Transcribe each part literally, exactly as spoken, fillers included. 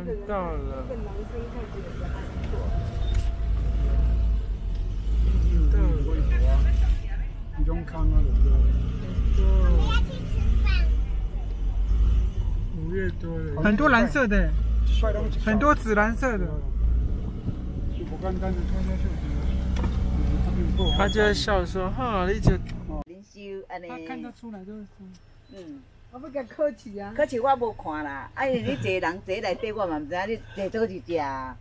看到了。 这个男生看起来还不错。 到了。 一种坑啊，对不对？ 我们要去吃饭。五月多了。 很多蓝色的，很多紫蓝色的。 他就在笑说：“哈，你就。” 他看得出来就是。 嗯。我要甲考试啊！ 考试我无看啦，啊，因为你一个人坐内底，我嘛唔知影你坐倒去食。啊，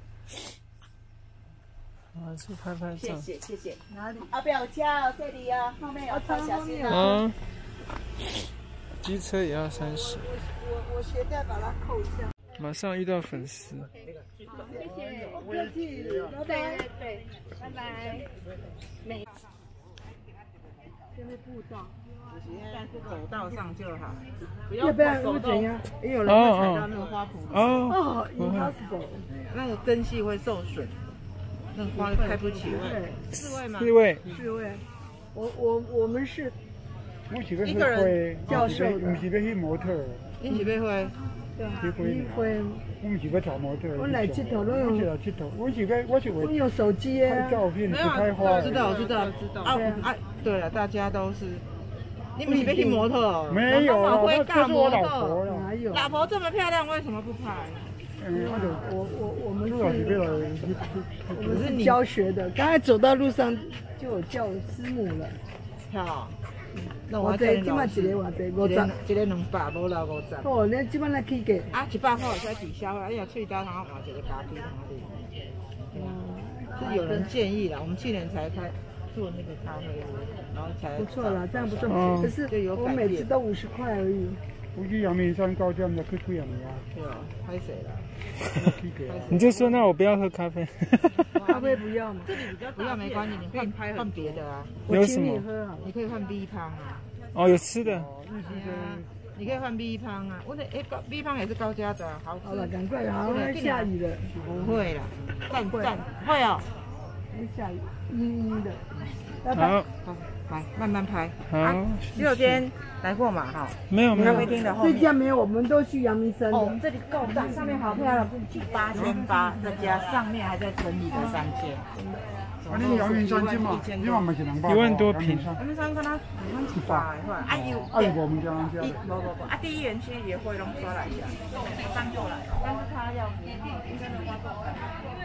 去拍拍照。 谢谢谢谢。哪里？后边有车哦，这里哦，后面有车，小心哦。 啊。机车也要三十。 我我鞋带把它扣一下。 马上遇到粉丝。 谢谢，不客气，拜拜。对对，拜拜。美。这边步道。 在这个走道上就好，不要不要怎样？ 也有人会踩到那个花圃。 哦哦 ，impossible， 那个根系会受损，那个花开不起来。四位吗？ 四位。 四位。我我我们是。 一个人教授的。 不是要去模特。 你是要会？ 对啊。去会。 我们是要找模特。 我来佚佗，我用。 我来佚佗，我是要我是我用手机啊。 拍照片，去拍花。 知道，知道，知道。啊啊，对了，大家都是。你们是要去模特？ 没有啊，那这是我老婆了。 哪有？ 老婆这么漂亮，为什么不拍？ 嗯， 我我我们是， 我们是教学的。刚才走到路上就有教师母了。 好。 那我这今晚一个偌济？五十。 一个两百，无六五十。 哦，你今晚来起价？ 啊，一百块有在抵消啊！哎呀，脆刀汤换一个咖啡哪里？嗯，是有人建议啦，我们去年才开。做那个咖啡屋，然后才不错了，这样不错。可是我每次都五十块而已。 我去阳明山高站的去贵阳呀。 对啊，拍谁了？ 你就说那我不要喝咖啡。 咖啡不要嘛？ 这里比较不要没关系，你换拍换别的啊。 有什么？ 你可以换 B 汤啊。 哦，有吃的。 你可以换 B 汤啊。我的哎高 B 汤也是高加的，好吃。 好了，赶快，好，下雨了。 不会啦，赞赞会哦。 会下雨，阴阴的。 好， 来慢慢拍。 好， 洗手间来过嘛？哈， 没有没有。 咖啡厅的后面。 这家没有，我们都去阳明山。 哦，我们这里够大，上面好漂亮，八千八，再加上面还在整理的三千。 啊，你阳明山去嘛？你嘛嘛是两百。 一万多平。 阳明山跟他一万七百，啊有。 啊有我们家那家。 不不不，啊第一园区也会弄出来一下，上就来，但是他要真的花多少？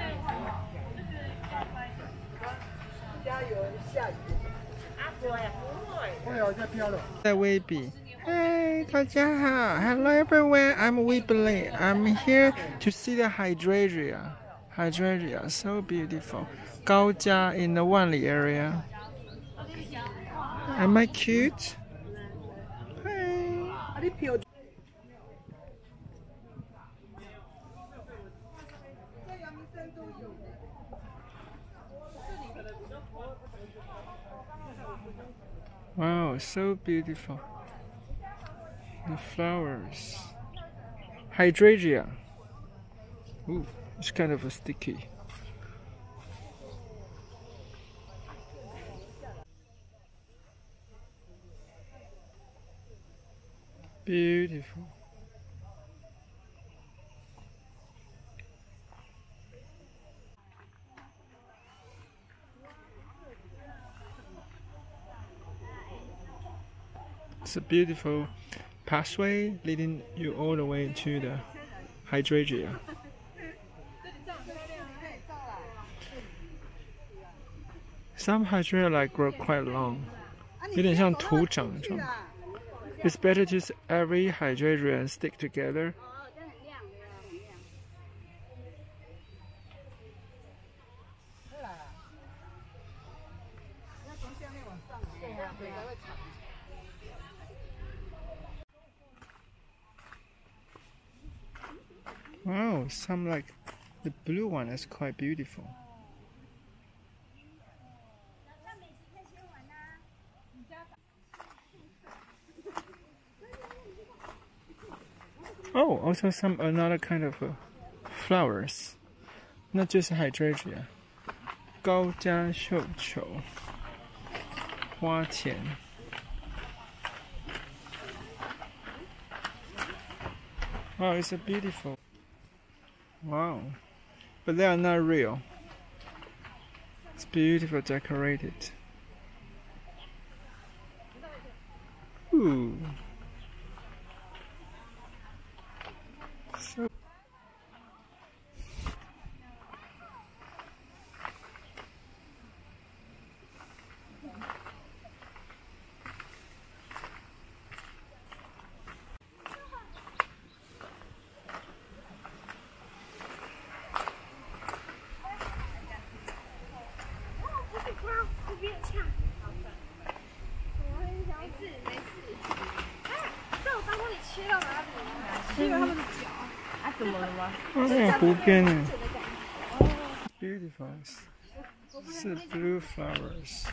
加油，下雨。 啊，对呀，不会。 会有在飘了。 在威比。Hey， 大家好 ，Hello everyone. I'm Weebly. I'm here to see the hydrangea. Hydrangea, so beautiful. 高家 in the 万里 area. Am I cute? Hey. Wow, so beautiful. The flowers. Hydrangea. Ooh, it's kind of a sticky. Beautiful. It's a beautiful pathway leading you all the way to the hydrangea. Some hydrangea like grow quite long. 有点像土长这样。It's better to every hydrangea and stick together. Wow, some like the blue one is quite beautiful. Oh, also some another kind of uh, flowers, not just hydrangea. 高加绣球，花钱。Wow, it's a beautiful. Wow. But they are not real. It's beautiful decorated. Ooh. So哦，湖边呢 ，beautiful， 是 blue flowers。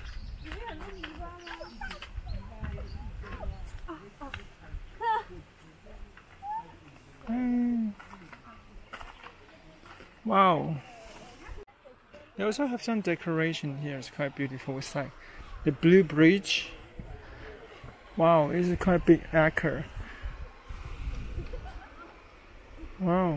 嗯 ，wow. They also have some decoration here. It's quite beautiful. It's like the blue bridge. Wow, it's quite big acre. Wow.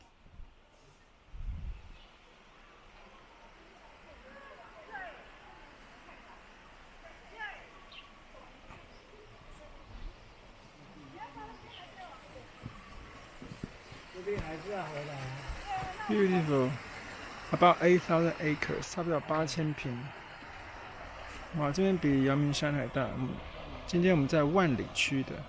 Beautiful. About eight thousand acres， 差不多八千平。哇，这边比阳明山还大。今天我们在万里区的。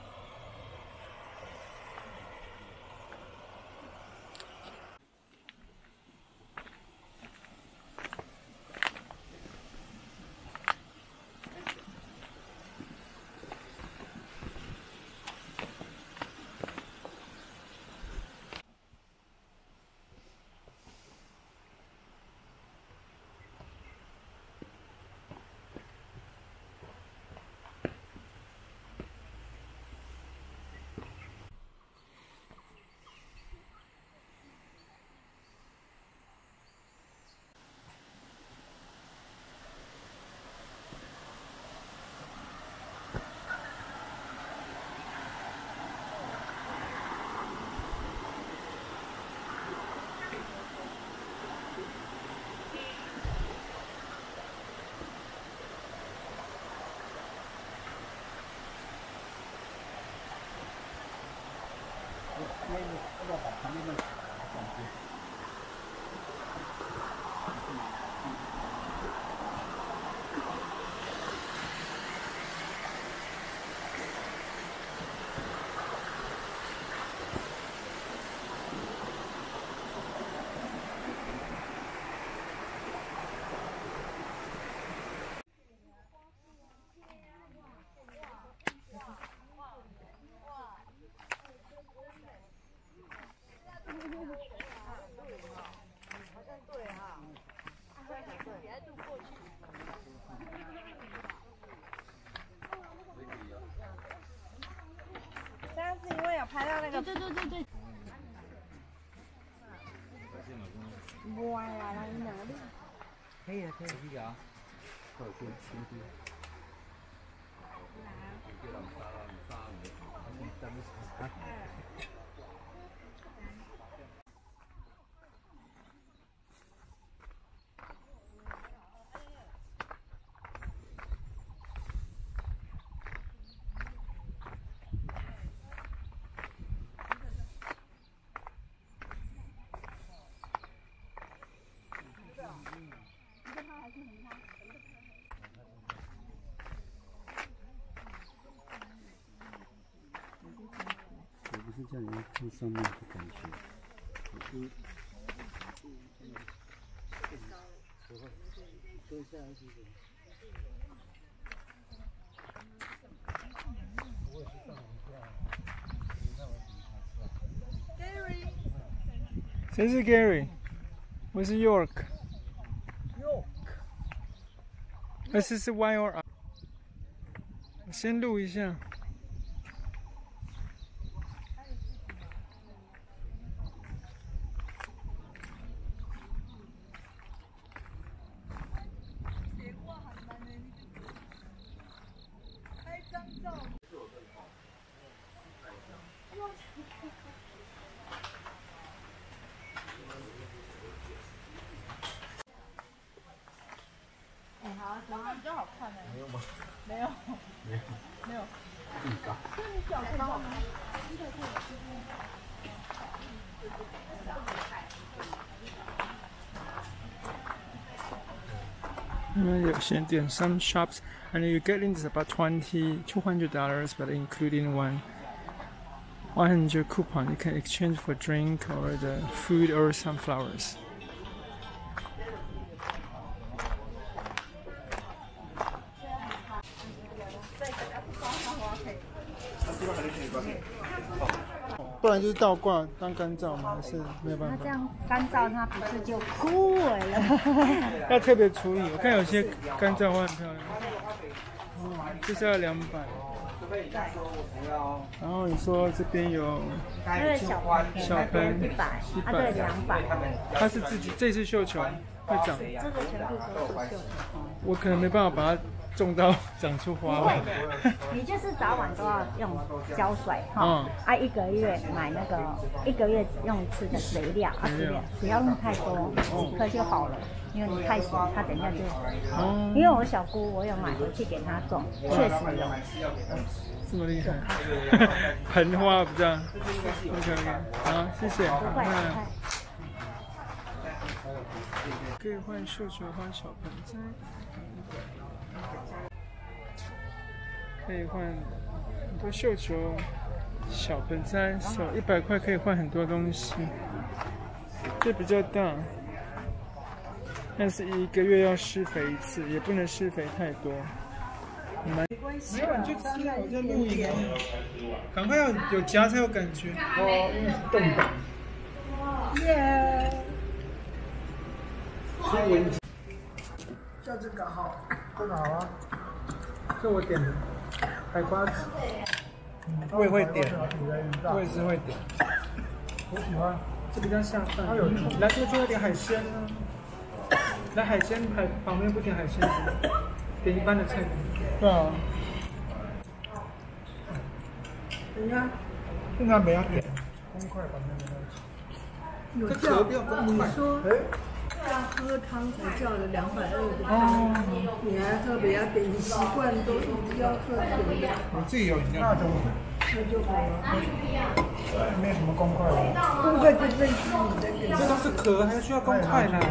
拍到那个，对对对对。哇呀，那哪里？可以啊，可以。可以啊。快点，快点。 我不是叫你看上面的感觉，我是。坐下来是什么？我也是上网跳，你看我怎么看是吧 ？Gary， 谁是 Gary？ 我是 York。 York。 那这是 Y or R？ 我先录一下。 比较好看哎。 没有吗？ 没有。 没有。 没有。 地高。 这你脚看到吗？ 有些店 some shops and you get into about twenty, two hundred dollars, but including one one hundred coupon you can exchange for drink or the food or some flowers. 不然就是倒挂当干燥吗？还是没有办法？ 那这样干燥它不是就枯萎了？ 要特别处理。我看有些干燥花很漂亮，就是要两百。然后你说这边有这个小盆， 小盆一百，啊对，两百。 它是自己这次绣球会长， 这个全部都是绣球。 我可能没办法把它种到长出花吧。 你就是早晚都要用浇水哈， 嗯啊一个月买那个一个月用一次的肥料，啊肥料不要用太多，几颗就好了。因为你太咸，它等一下就。哦。因为我小姑我有买回去给她种，确实有。 这么厉害，盆花不这样 ？OK OK， 好，谢谢。 不会，不会。 可以换绣球花小盆栽，可以换很多绣球小盆栽，手一百块可以换很多东西。这比较大，但是一个月要施肥一次，也不能施肥太多。蛮没有，你就吃了，我在录影。赶快要有夹才有感觉。哦，因为是冻的。耶。 叫这个好，这个好啊，这我点的，海瓜子，我也会点，我也是会点，我喜欢，这比较下饭。它有来这就有点海鲜呢，来海鲜海旁边不点海鲜，点一般的菜单。对啊。等一下，现在没要点，公筷把那个一起。有叫你说。要喝汤才叫的两百二的汤，你还特别要点，你习惯都一直要喝饮料。我自己有饮料，那就那就好了。没什么公筷了，公筷就这一只你在点。这都是壳，还需要公筷呢。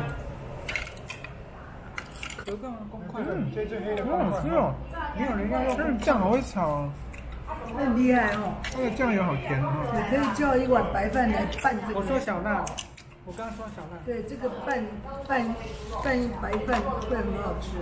壳干嘛公筷？嗯，这这黑的公筷。哦，没有人要用。这酱好会炒。很厉害哦。那个酱油好甜哦。你可以叫一碗白饭来拌这个。我说小辣。我刚刚说小辣。对，这个拌拌拌白饭会很好吃。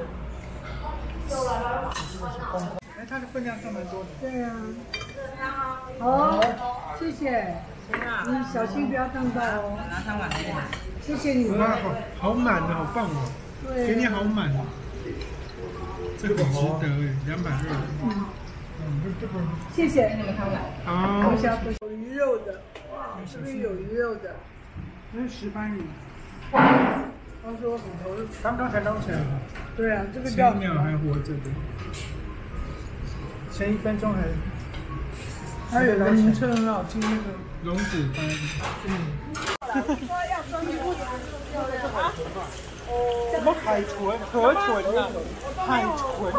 哎，它的分量算蛮多的。对啊。好，谢谢。你小心不要烫到哦。拿汤碗来。谢谢你。哇，好好满的，好棒哦。对。给你好满哦。这个很值得哎，两百二。嗯。嗯，这个。谢谢。那个汤碗。好。有鱼肉的，哇，这边有鱼肉的。那是石斑鱼。他说骨头刚刚才捞起来。对啊，这个叫。前一秒还活着的。前一分钟还。还有个名称很好听，那个龙骨斑。嗯。说要装衣服，啊？什么海豚？河豚啊？海豚。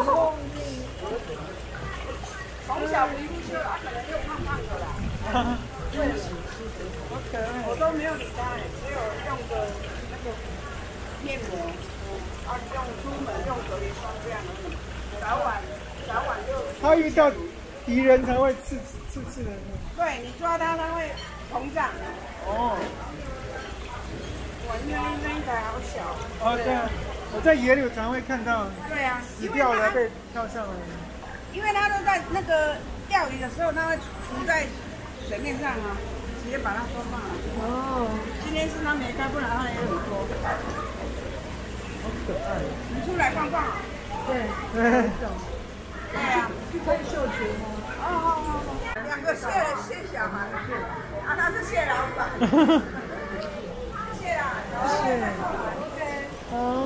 从小迷路就啊，可能又胖胖的啦。对。我都没有理他，只有用的那个面膜，啊，用出门用隔离霜这样而已。早晚早晚就。他遇到敌人才会刺刺刺的。对你抓它，它会膨胀。哦。我因为那一台好小。哦，对啊，我在野里常会看到。对啊，死掉了被跳上来。因为它都在那个钓鱼的时候，它会浮在水面上啊。直接把它收放了。哦，今天是它没开，不然它也很多。好可爱！你出来逛逛。对。对。对啊，去看绣球吗？哦哦哦。两个谢谢小孩，啊，他是谢老板。谢啦。谢。好。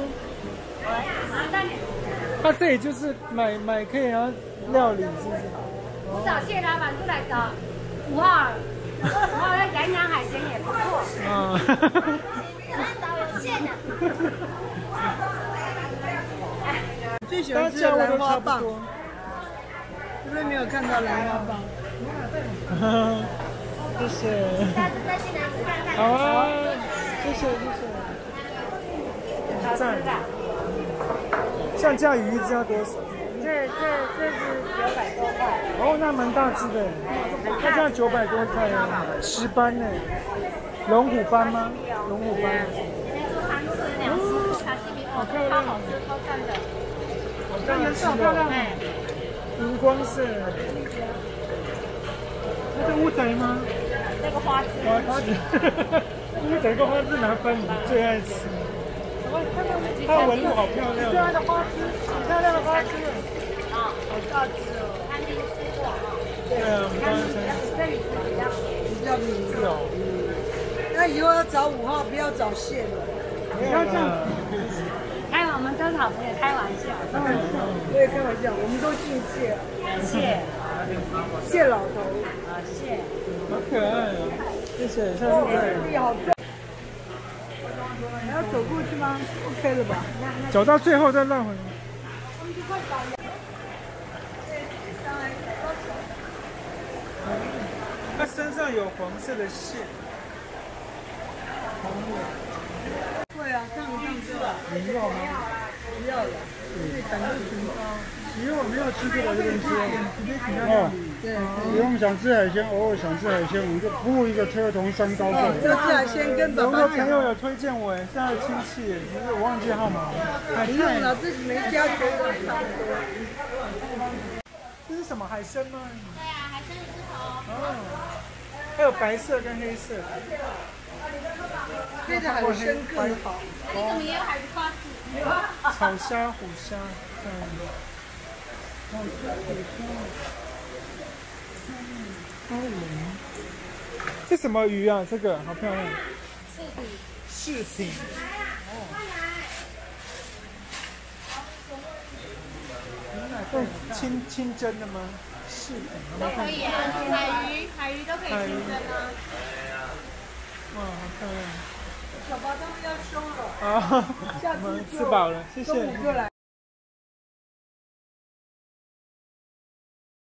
他这里就是买买可以然后料理，是不是？ 我找谢老板就来找五号。然后养养海鲜也不错。啊。找有限的。 自最喜欢吃的兰花棒，这边没有看到兰花棒。 谢谢。好啊，谢谢谢谢。赞。像这样鱼一只要多少？ 这这这是九百多块。 哦，那蛮大只的。那这样九百多块啊，石斑呢？龙虎斑吗？龙虎斑。好漂亮， 好吃，超赞的。 这颜色好漂亮，荧光色。那是乌贼吗？ 那个花枝。 花枝。乌贼跟花枝拿分，你最爱吃。它的纹路好漂亮。漂亮的花枝，漂亮的花枝。啊，好大只哦。餐厅吃过哈。对啊，我们刚刚吃。 这里是比较比较明显。那以后要找五号，不要找蟹了。 不要这样。 开我们都是好朋友，开玩笑。 开玩笑，我也开玩笑，我们都姓谢。 谢。 谢老头。 啊，谢。 好可爱哦！谢谢，下次再。 力好壮。还要走过去吗 ？OK 了吧？ 走到最后再绕回来。它身上有黄色的线。 会啊，这样这样子吧。 你要吗？ 不要了，对，胆固醇高。 其实我没有吃过这东西哦。 对， 因为我们想吃海鲜，偶尔想吃海鲜，我们就铺一个车头山高过来。 就吃海鲜跟爸有个爸朋友有推荐我，是他的亲戚，只是我忘记号码。海不用了，自己没加觉得差不多。 这是什么海参吗？ 对啊，海参石头。 哦，还有白色跟黑色。 黑的海参更好。 那你怎么也有海鱼花枝？ 草虾、虎虾，嗯。草虾、虎虾。超龙。这什么鱼啊？这个好漂亮。柿饼。柿饼。哦。对，清清蒸的吗？柿饼。 都可以啊，海鱼、海鱼都可以清蒸啊。 哇，好漂亮！ 小宝他们要收了。 啊， 下次我们吃饱了，谢谢。 中午就来。